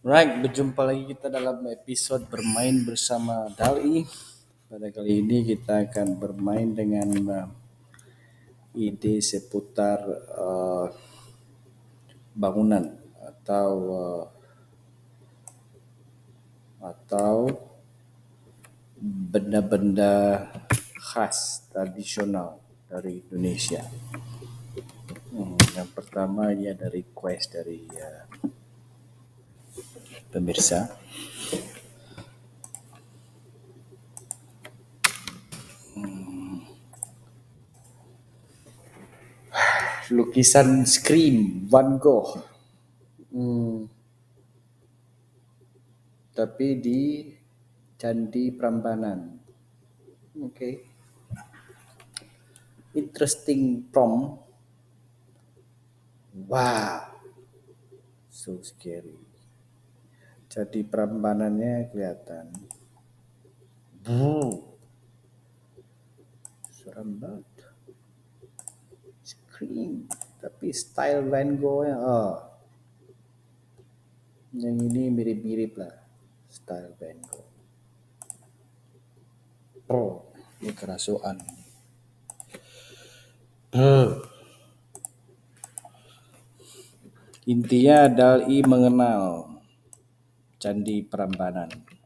Right, berjumpa lagi kita dalam episode bermain bersama Dali. Pada kali ini kita akan bermain dengan ide seputar uh, bangunan atau uh, atau benda-benda khas tradisional dari Indonesia. Yang pertama ini ada request dari pemirsa. Lukisan Scream Van Gogh. Tapi di Candi Prambanan. Okay. Interesting prompt. Wow, so scary. Candi Prambanannya kelihatan. Serem banget. Scream. Tapi style Van Gogh ya. Yang ini mirip-mirip lah. Style Van Gogh. Ini kerasukan. Intinya Dali mengenal Candi Prambanan.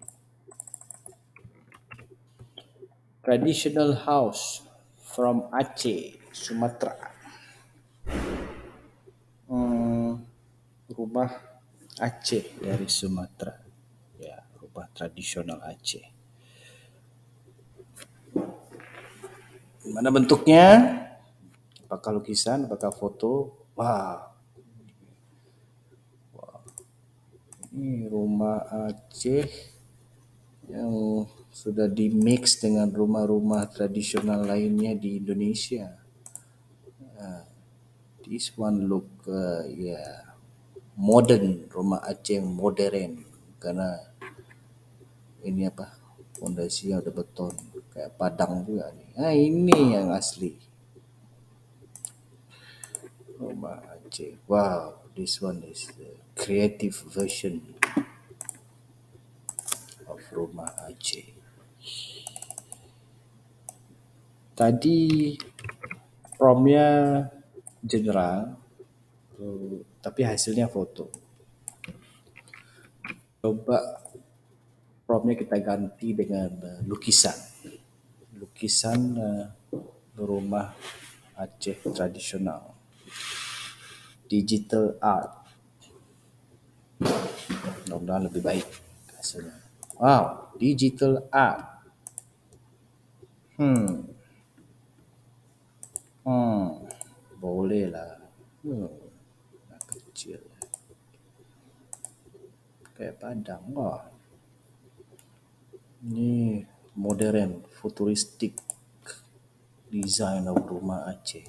Traditional house from Aceh, Sumatera. Rumah Aceh dari Sumatera. Ya, rumah tradisional Aceh. Mana bentuknya? Apakah lukisan, apakah foto? Wah, ini rumah Aceh yang sudah dimix dengan rumah-rumah tradisional lainnya di Indonesia. This one look modern, rumah Aceh yang modern karena ini apa? Fondasinya udah beton kayak Padang juga nih. Ini yang asli. Rumah Aceh. Wow, this one is the creative version of rumah Aceh. Tadi promnya general, tapi hasilnya foto. Coba promnya kita ganti dengan lukisan. Lukisan rumah Aceh tradisional. Digital art. Mudah-mudahan lebih baik hasilnya. Wow, digital art. Boleh lah. Kecil. Kayak Padang. Wah. Ini modern, futuristik design of rumah Aceh.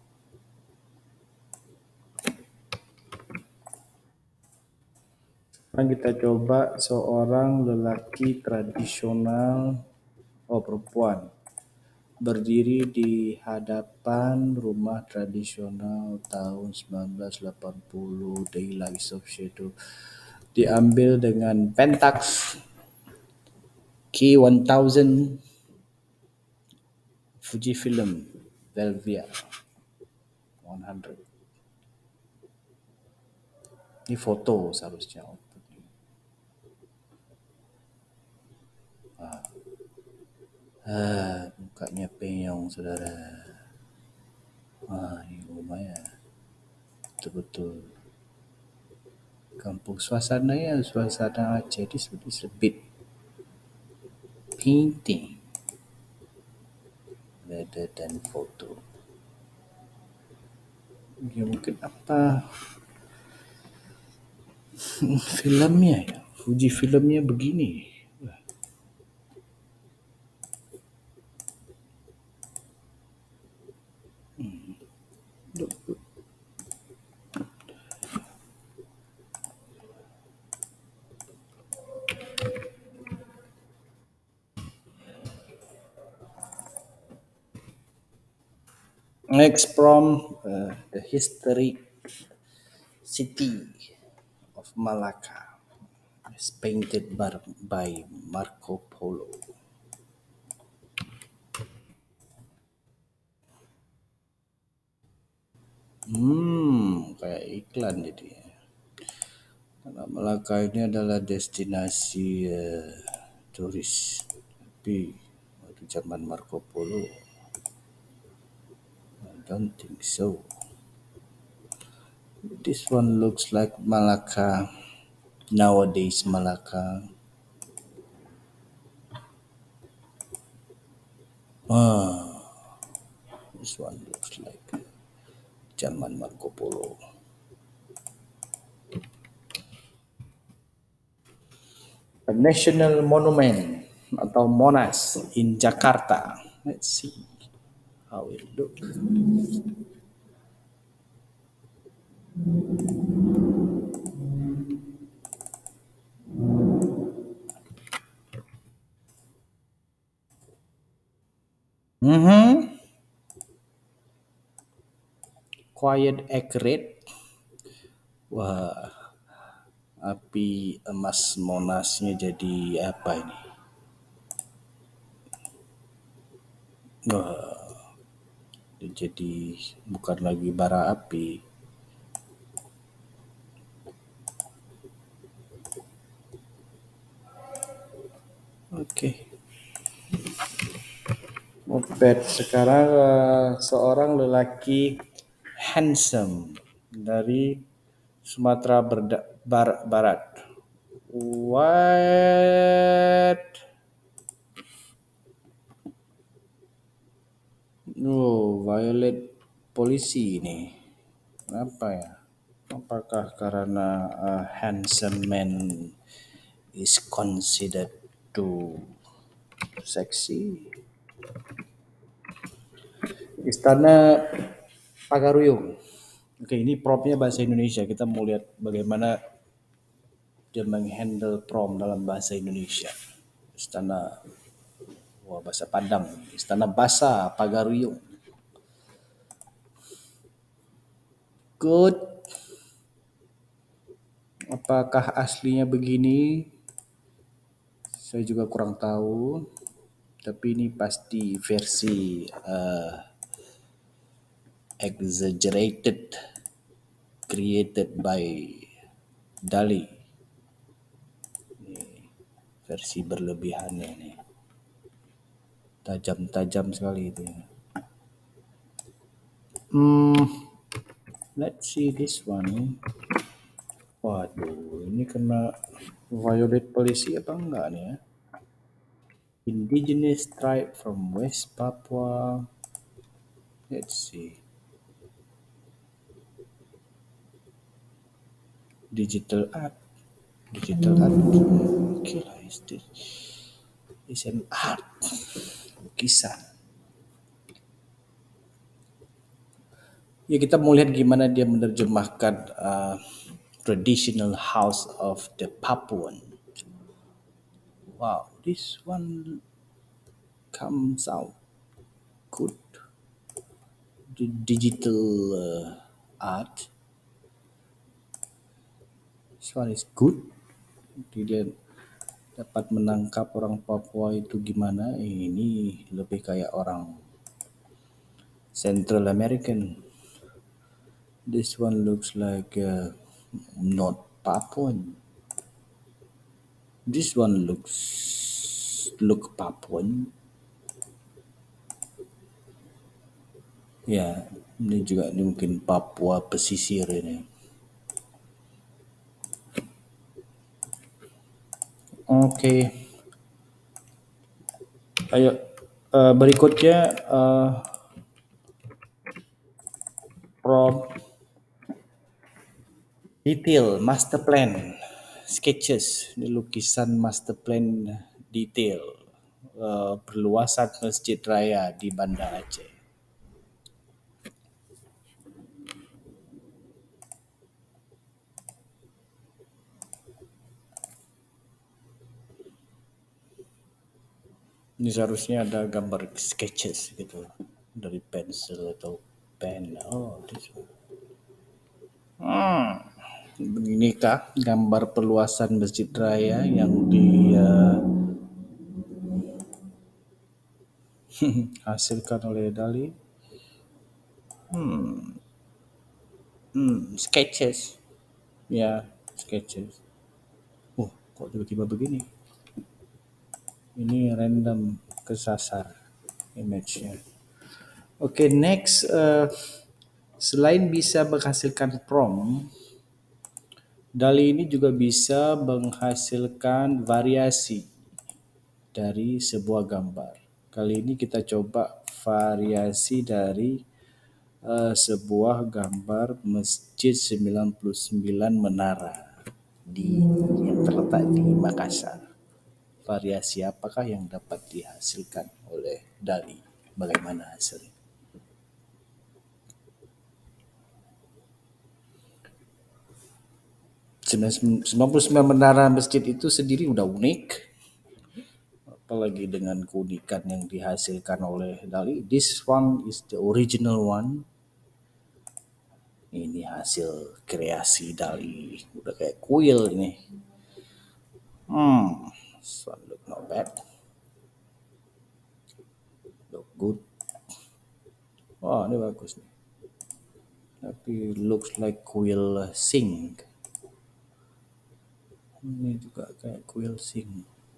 Sekarang kita coba seorang lelaki tradisional, perempuan, berdiri di hadapan rumah tradisional tahun 1980, Daylight of Shadow, diambil dengan Pentax K1000 Fujifilm Velvia 100. Ini foto seharusnya. Mukanya penyong saudara. Ini rumahnya betul-betul kampung suasana Aceh ini seperti sebit painting rather than foto. Ya mungkin apa filmnya ya, Fuji filmnya begini. Next from the historic city of Malacca. is painted by Marco Polo. Kayak iklan jadi. Tanah Melaka ini adalah destinasi turis. Tapi waktu zaman Marco Polo, I don't think so. This one looks like Malacca. Nowadays Malacca. This one looks like zaman Marco Polo. A national monument atau Monas in Jakarta. Let's see how it looks. Quiet, accurate. Wah, api emas Monasnya jadi apa ini? Wah, jadi bukan lagi bara api. Oke. Moped sekarang seorang lelaki handsome dari Sumatera Barat. What? Oh, violate polisi ini. Kenapa ya? Apakah karena a handsome man is considered too sexy? Istana Pagaruyung. Oke, ini propnya bahasa Indonesia. Kita mau lihat bagaimana dia menghandle prom dalam bahasa Indonesia. Istana, bahasa Padang. Istana Basa Pagaruyung. Good. Apakah aslinya begini? Saya juga kurang tahu. Tapi ini pasti versi exaggerated, created by Dali. Ini versi berlebihannya nih. Tajam-tajam sekali itu. Let's see this one. Waduh, ini kena violate polisi apa enggak nih ya? Indigenous tribe from West Papua. Let's see. Digital art. Okay lah, is an art. Lukisan. Ya, kita mau lihat gimana dia menerjemahkan traditional house of the Papuan. Wow, this one comes out good. The digital art. This one is good. Dia dapat menangkap orang Papua itu gimana. Ini lebih kayak orang Central American. This one looks like not Papuan. This one look Papuan. Ya, ini juga mungkin Papua pesisir ini. Oke. Ayo, berikutnya prompt detail master plan sketches. Ini lukisan master plan detail perluasan Masjid Raya di Banda Aceh. Ini seharusnya ada gambar sketches gitu dari pensil atau pen. Oh, this one. Beninikah gambar perluasan Masjid Raya yang dihasilkan oleh Dali? Sketches. Ya, sketches. Oh, kok tiba-tiba begini? Ini random kesasar image-nya. Oke, next. Selain bisa menghasilkan prompt, Dali ini juga bisa menghasilkan variasi dari sebuah gambar. Kali ini kita coba variasi dari sebuah gambar Masjid 99 Menara yang terletak di Makassar. Variasi apakah yang dapat dihasilkan oleh Dali? Bagaimana hasilnya? 99 menara masjid itu sendiri udah unik, apalagi dengan keunikan yang dihasilkan oleh Dali. This one is the original one. Ini hasil kreasi Dali, udah kayak kuil ini. So look not bad, look good. Wah, ini bagus nih. Tapi looks like kuil sing. Ini juga kayak kuil sing.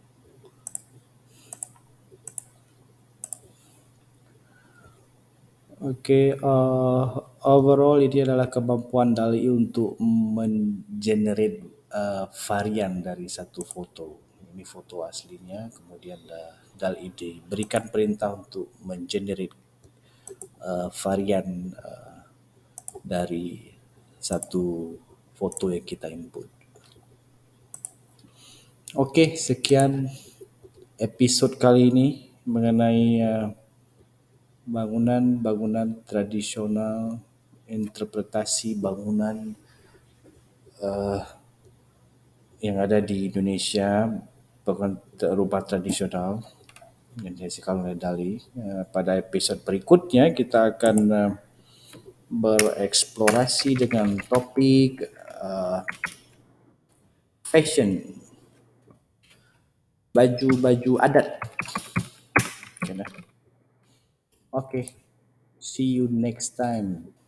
Oke, overall ini adalah kemampuan Dali untuk mengenerate varian dari satu foto. Ini foto aslinya, kemudian Dali diberikan perintah untuk mengenerate varian dari satu foto yang kita input. Oke, sekian episode kali ini mengenai bangunan-bangunan tradisional, interpretasi bangunan yang ada di Indonesia, bangunan rumah tradisional yang dihasilkan oleh Dali. Pada episode berikutnya kita akan bereksplorasi dengan topik fashion, baju-baju adat. Oke, see you next time.